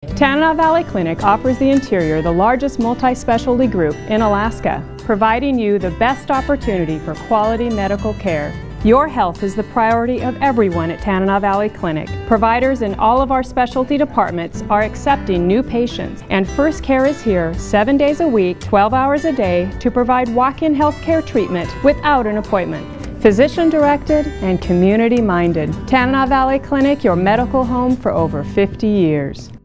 Tanana Valley Clinic offers the Interior the largest multi-specialty group in Alaska, providing you the best opportunity for quality medical care. Your health is the priority of everyone at Tanana Valley Clinic. Providers in all of our specialty departments are accepting new patients, and First Care is here 7 days a week, 12 hours a day to provide walk-in health care treatment without an appointment. Physician-directed and community-minded. Tanana Valley Clinic, your medical home for over 50 years.